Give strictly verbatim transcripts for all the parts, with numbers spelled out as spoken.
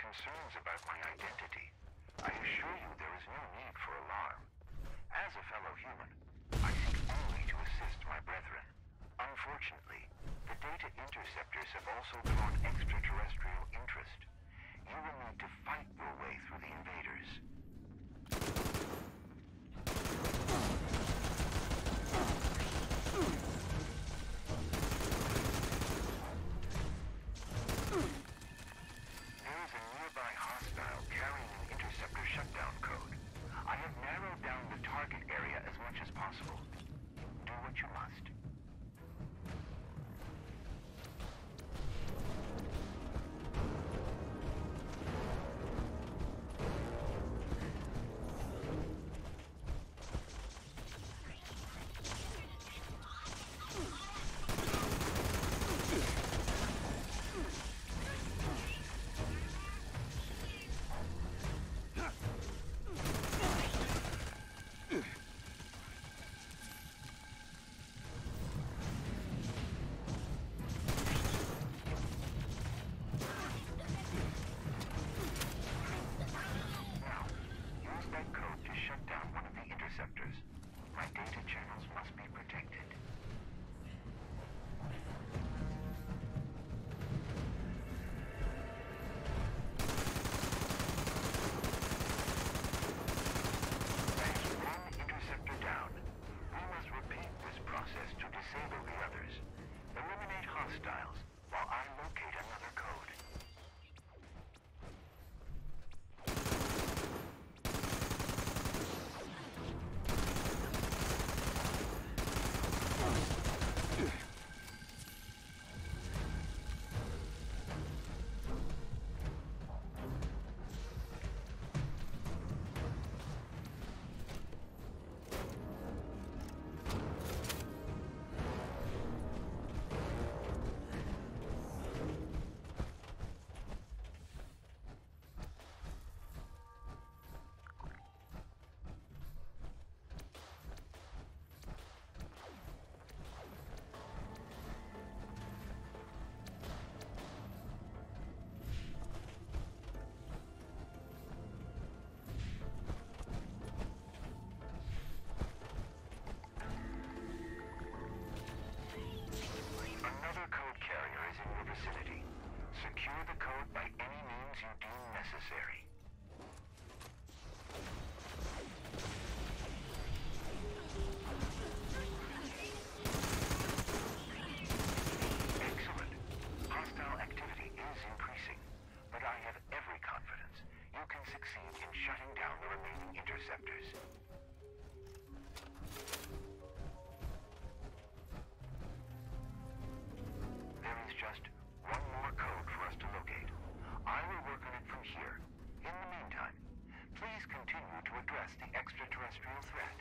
concerns about my identity, I assure you there is no need for alarm. As a fellow human, I seek only to assist my brethren. Unfortunately, the data interceptors have also drawn extraterrestrial interest. You will need to fight your way through the invaders. There is a nearby hostile carrying an interceptor shutdown code. I have narrowed down the target area as much as possible. Do what you must. My data channels must be protected. That's one interceptor down. We must repeat this process to disable the others. Eliminate hostiles while I locate another code. Another code carrier is in your vicinity. Secure the code by any means you deem necessary. Excellent. Hostile activity is increasing, but I have every confidence you can succeed in shutting down the remaining interceptors. There is just one more code for us to locate. I will work on it from here. In the meantime, please continue to address the extraterrestrial threat.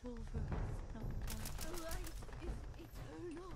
silver is not dark. The light is eternal.